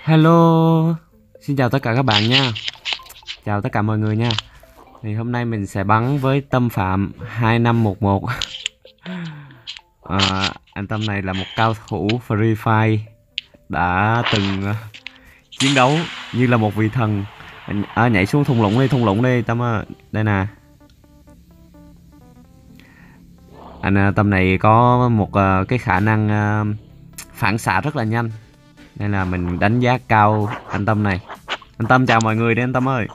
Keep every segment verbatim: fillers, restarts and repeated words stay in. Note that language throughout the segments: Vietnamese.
Hello, xin chào tất cả các bạn nha. Chào tất cả mọi người nha. Thì hôm nay mình sẽ bắn với Tâm Phạm hai năm một một. à, Anh Tâm này là một cao thủ Free Fire, đã từng uh, chiến đấu như là một vị thần. À, nhảy xuống thung lũng đi, thung lũng đi Tâm ơi. Đây nè. Anh uh, Tâm này có một uh, cái khả năng uh, phản xạ rất là nhanh, nên là mình đánh giá cao anh Tâm này. Anh Tâm chào mọi người đi anh Tâm ơi.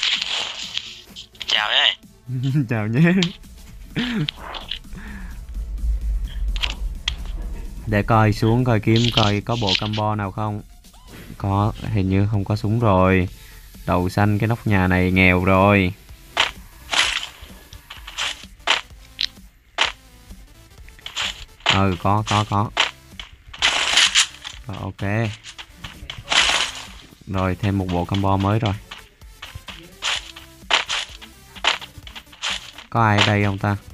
Chào nhé. Chào nhé. Để coi xuống coi kiếm coi có bộ combo nào không. Có, hình như không có súng rồi. Đầu xanh cái nóc nhà này nghèo rồi. Ừ có có có. Rồi, ok. Rồi thêm một bộ combo mới rồi. Có ai ở đây không ta?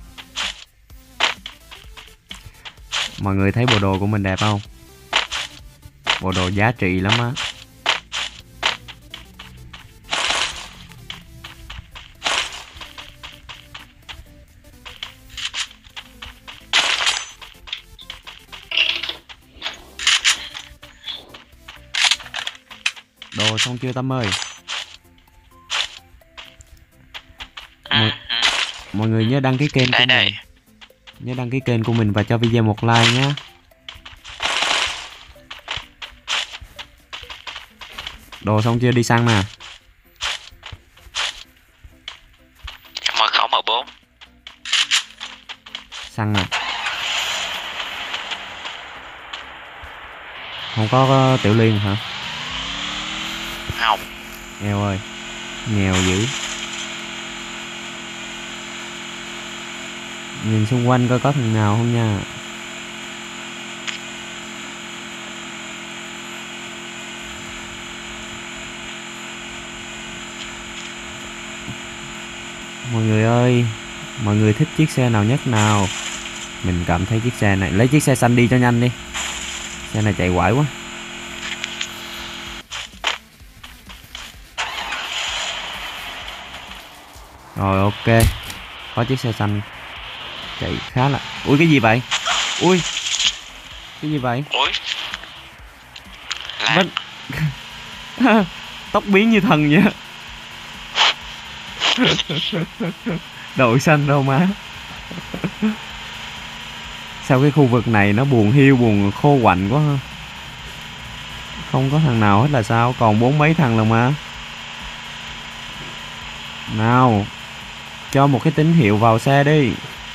Mọi người thấy bộ đồ của mình đẹp không? Bộ đồ giá trị lắm á. Đồ xong chưa Tâm ơi? Mọi, mọi người nhớ đăng ký kênh Đây của đây. mình. Nhớ đăng ký kênh của mình và cho video một like nhé. Đồ xong chưa, đi săn nè. Mời khẩu M bốn. Săn nè. Không có, có tiểu liên hả? Không. Nghèo ơi. Nghèo dữ. Nhìn xung quanh coi có thằng nào không nha. Mọi người ơi, mọi người thích chiếc xe nào nhất nào? Mình cảm thấy chiếc xe này, lấy chiếc xe xanh đi cho nhanh đi. Xe này chạy quải quá. Rồi ok. Có chiếc xe xanh chạy khá là... Ui cái gì vậy? Ui. Cái gì vậy? Ui. Vẫn... Tóc biến như thần vậy. Đội xanh đâu má. Sao cái khu vực này nó buồn hiu, buồn khô quạnh quá ha. Không có thằng nào hết là sao? Còn bốn mấy thằng lần mà. Nào, cho một cái tín hiệu vào xe đi.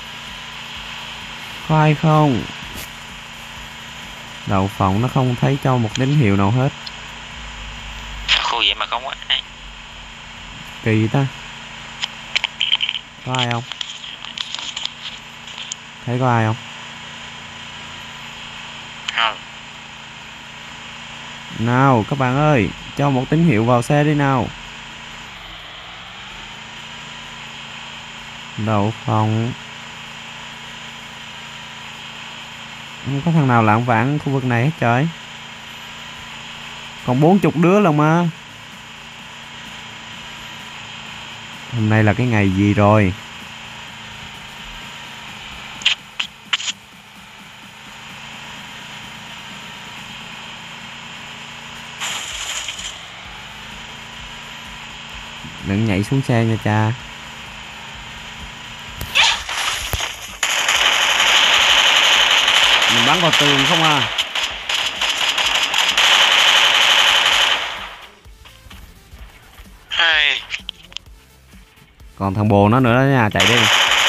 Có ai không? Đậu phộng nó không thấy cho một tín hiệu nào hết. Khu vậy mà không có ai. Kỳ ta. Có ai không? Thấy có ai không? Không. Nào các bạn ơi, cho một tín hiệu vào xe đi nào. Đậu phộng. Không có thằng nào lạng vạng khu vực này hết trời. Còn bốn chục đứa lần mà. Hôm nay là cái ngày gì rồi? Đừng nhảy xuống xe nha cha. Mình bắn vào tường không à. Hey. Còn thằng bồ nó nữa đó nha, chạy đi.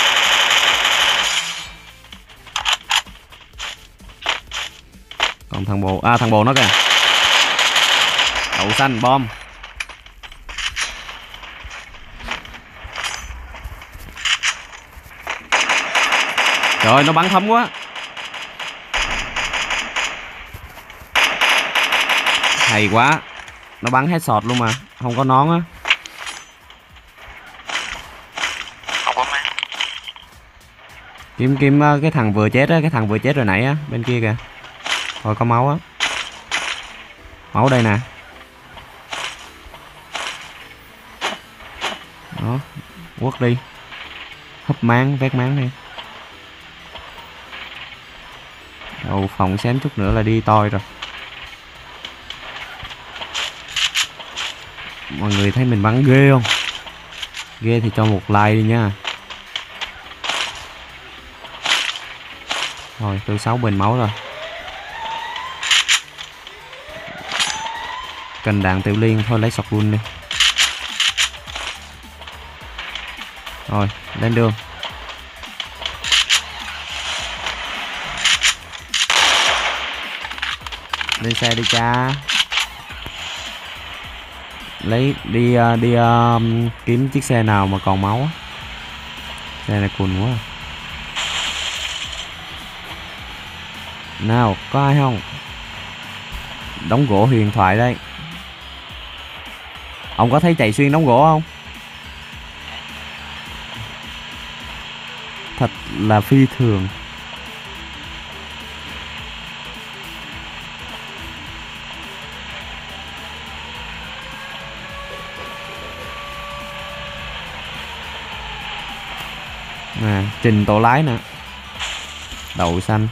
Còn thằng bồ, à thằng bồ nó kìa. Đậu xanh bom. Trời ơi, nó bắn thấm quá. Hay quá. Nó bắn headshot luôn mà, không có nón á. Không có má. Kiếm kiếm cái thằng vừa chết á, cái thằng vừa chết rồi nãy á, bên kia kìa. Rồi có máu á. Máu đây nè. Đó, quất đi. Húp máng, vét máng đi. Đầu phòng xém chút nữa là đi toi rồi. Mọi người thấy mình bắn ghê không? Ghê thì cho một like đi nha. Rồi, tôi sáu bình máu rồi. Cần đạn tiểu liên thôi, lấy shotgun đi. Rồi, lên đường. Lên xe đi cha. Lấy đi uh, đi uh, kiếm chiếc xe nào mà còn máu á. Xe này cùn quá. Nào, có ai không? Đống gỗ huyền thoại đây. Ông có thấy chạy xuyên đống gỗ không? Thật là phi thường. À, trình tổ lái nè. Đậu xanh.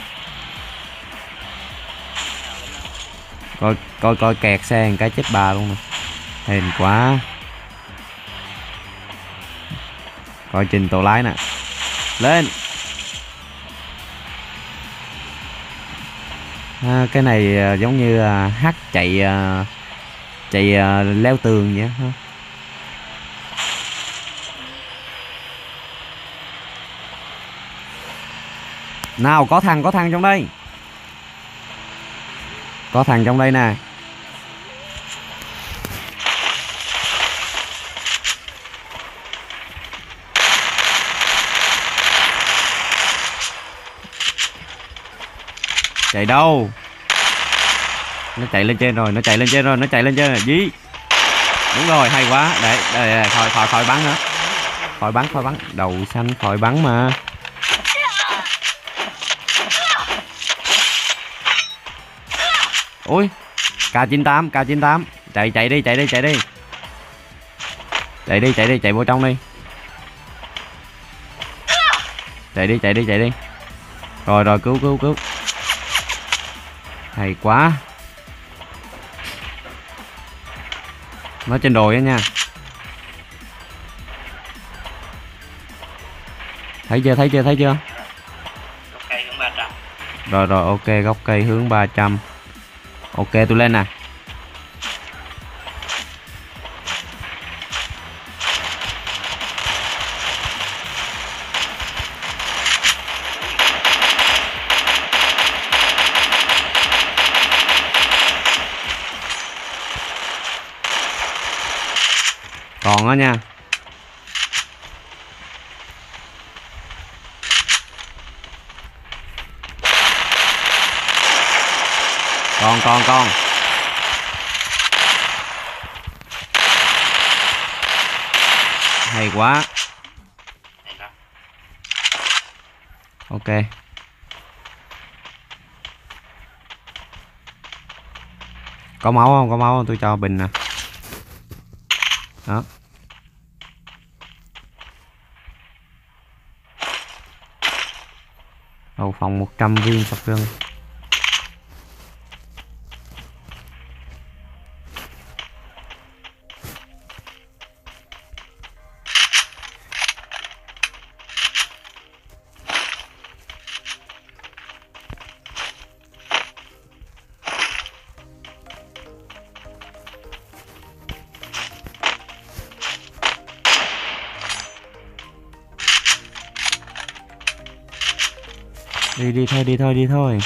Coi coi coi kẹt xe một cái chết bà luôn nè. Hèn quá. Coi trình tổ lái nè. Lên. À, cái này à, giống như à, hát chạy à, chạy à, leo tường vậy ha. Nào, có thằng có thằng trong đây. Có thằng trong đây nè. Chạy đâu? Nó chạy lên trên rồi, nó chạy lên trên rồi, nó chạy lên trên rồi. Dí. Đúng rồi, hay quá. Để, để, để khỏi khỏi khỏi bắn nữa. Khỏi bắn, khỏi bắn. Đầu xanh khỏi bắn mà. Ui, K chín tám, K chín tám. Chạy chạy đi, chạy đi, chạy đi. Chạy đi, chạy đi, chạy vô trong đi. Chạy đi, chạy đi, chạy đi. Rồi rồi, cứu cứu cứu. Hay quá. Nó trên đồi á nha. Thấy chưa, thấy chưa, thấy chưa? Cây hướng ba trăm. Rồi rồi, ok, góc cây hướng ba trăm. Ok, tôi lên nè. Còn đó nha. Còn còn còn. Hay quá. Ok. Có máu không? Có máu không? Tôi cho bình nè. Đó. Đầu phòng một trăm viên sọc gân. Đi đi thôi, đi thôi, đi thôi.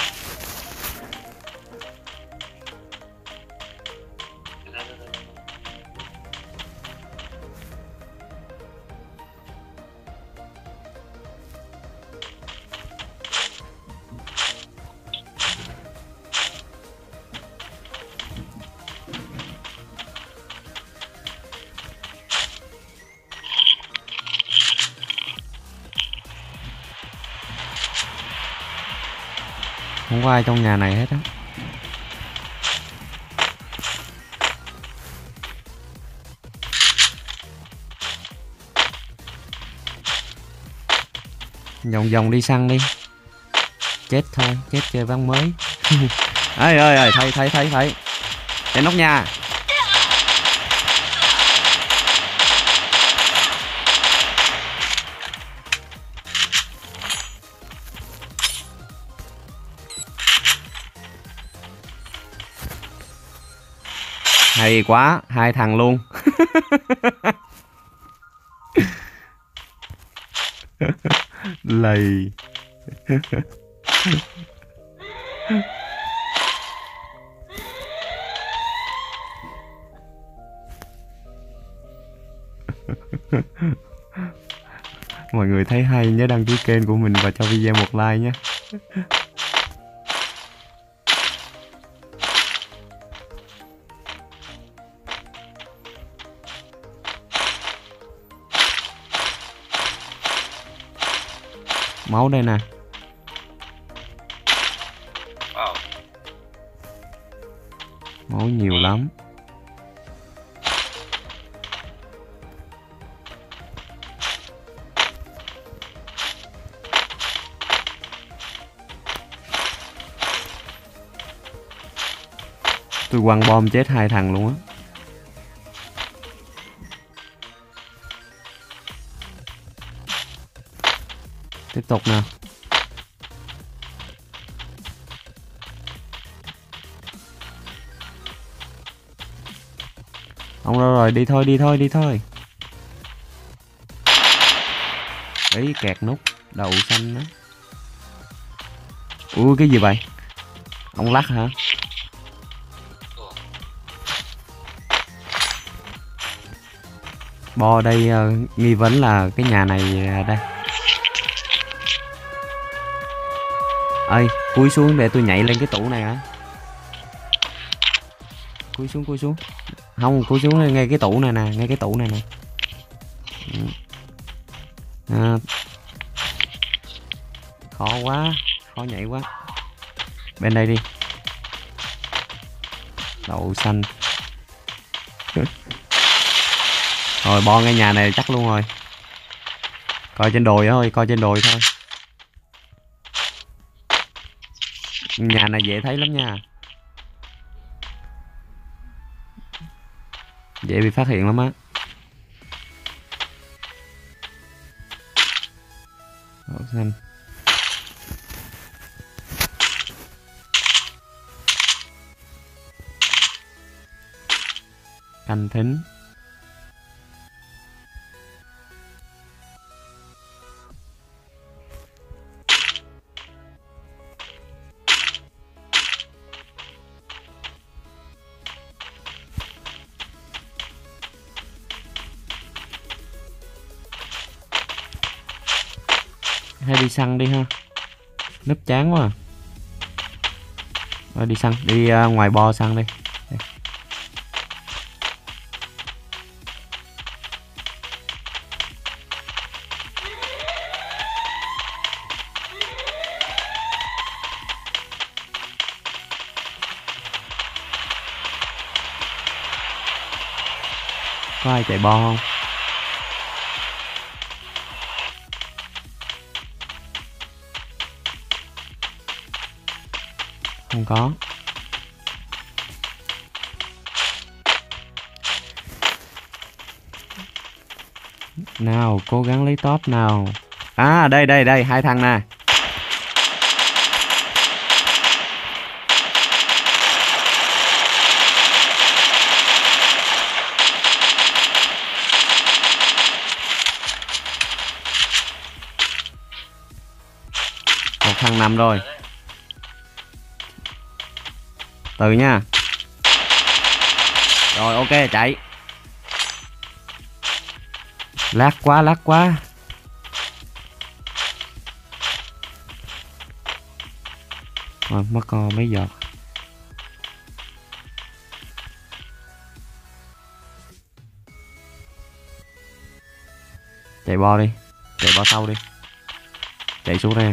Không có ai trong nhà này hết á. Vòng vòng đi săn đi. Chết thôi, chết chơi ván mới. Ơi ơi ơi, thấy thấy thấy thấy. Trên nóc nhà. Hay quá, hai thằng luôn. Lầy. Mọi người thấy hay nhớ đăng ký kênh của mình và cho video một like nhé. Máu đây nè. Wow. Máu nhiều lắm. Tôi quăng bom chết hai thằng luôn á. Tiếp tục nè. Ông đâu rồi? Đi thôi, đi thôi, đi thôi. Ấy, kẹt nút. Đậu xanh đó. Ui, cái gì vậy? Ông lắc hả? Bo đây uh, nghi vấn là cái nhà này uh, đây. Ơi, cúi xuống để tôi nhảy lên cái tủ này hả? Cúi xuống, cúi xuống. Không, cúi xuống ngay cái tủ này nè, ngay cái tủ này nè. À, khó quá, khó nhảy quá. Bên đây đi. Đậu xanh. Rồi bo ngay nhà này chắc luôn rồi. Coi trên đồi thôi, coi trên đồi thôi. Nhà này dễ thấy lắm nha. Dễ bị phát hiện lắm á. Đậu xanh. Canh thính. Hay đi săn đi ha. Núp chán quá à. Rồi đi săn, đi uh, ngoài bo săn đi. Đây. Có ai chạy bo không? Không có. Nào, cố gắng lấy top nào. À, đây đây đây, hai thằng nè. Một thằng nằm rồi. Từ nha. Rồi ok, chạy. Lát quá, lát quá. Rồi mất co mấy giọt. Chạy bo đi. Chạy bo sau đi. Chạy xuống đây.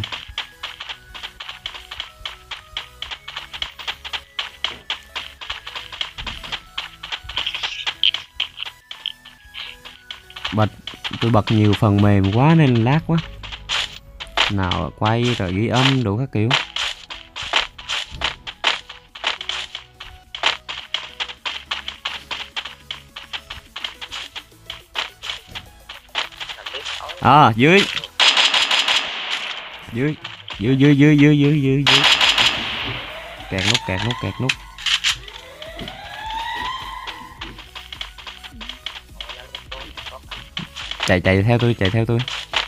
Bật tôi bật nhiều phần mềm quá nên lát quá. Nào quay rồi ghi âm đủ các kiểu. À dưới dưới dưới dưới dưới dưới dưới dưới dưới kẹt nút kẹt nút kẹt nút. Chạy chạy theo tôi, chạy theo tôi.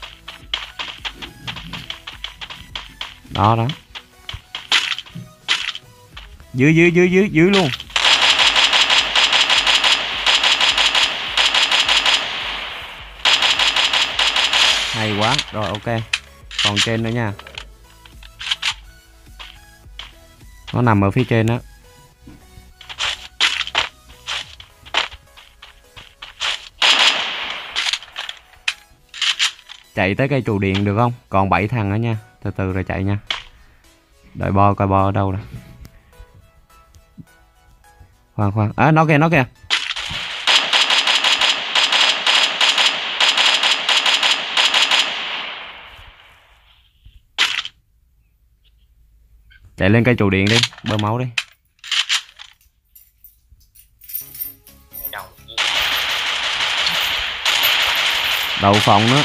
Đó đó. Dưới dưới dưới dưới dưới luôn. Hay quá. Rồi ok. Còn trên nữa nha. Nó nằm ở phía trên đó. Chạy tới cây trụ điện được không? Còn bảy thằng nữa nha. Từ từ rồi chạy nha. Đợi bo coi bo ở đâu rồi. Khoan khoan. À nó kìa, nó kìa. Chạy lên cây trụ điện đi, bơm máu đi. Đậu phòng nữa.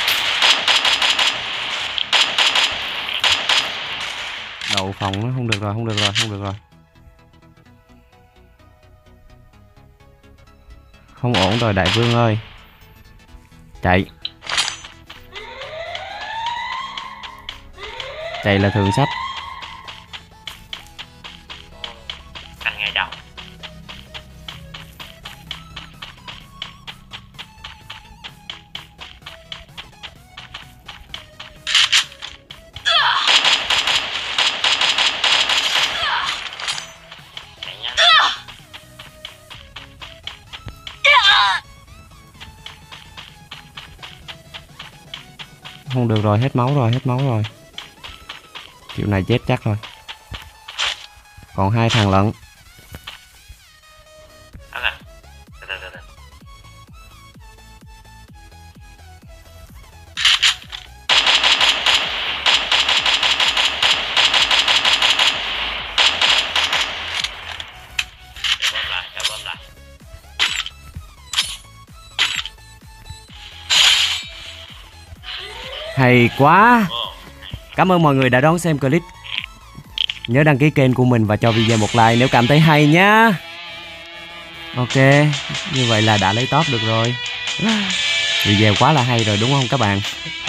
Đậu phòng nó không được rồi, không được rồi, không được rồi. Không ổn rồi đại vương ơi. Chạy. Chạy là thường sách. Ăn ngay đầu. Không được rồi, hết máu rồi, hết máu rồi. Kiểu này chết chắc rồi. Còn hai thằng lận. À, từ từ từ từ. Bơm lại, bơm lại. Hay quá. Cảm ơn mọi người đã đón xem clip. Nhớ đăng ký kênh của mình và cho video một like nếu cảm thấy hay nhá. Ok, như vậy là đã lấy top được rồi. Video quá là hay rồi đúng không các bạn?